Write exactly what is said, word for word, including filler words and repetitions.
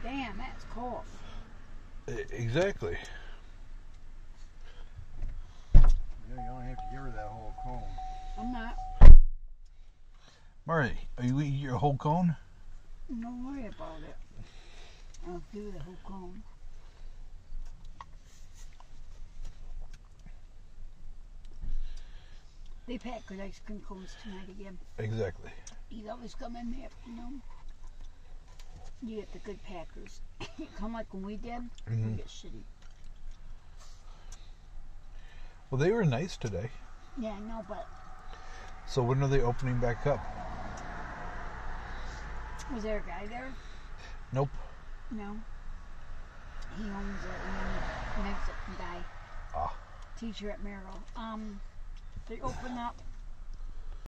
Damn, that's cold. Exactly. Yeah, you only have to give her that whole cone. I'm not. Marty, are you eating your whole cone? Don't worry about it. I'll do the whole cone. They pack good ice cream cones tonight again. Exactly. You always come in there, you know. You get the good packers. You come like when we did, Mm-hmm. we get shitty. Well, they were nice today. Yeah, I know, but So when are they opening back up? was there a guy there? Nope. No. He owns it, and Mexican guy. Ah. Teacher at Merrill. Um, they open up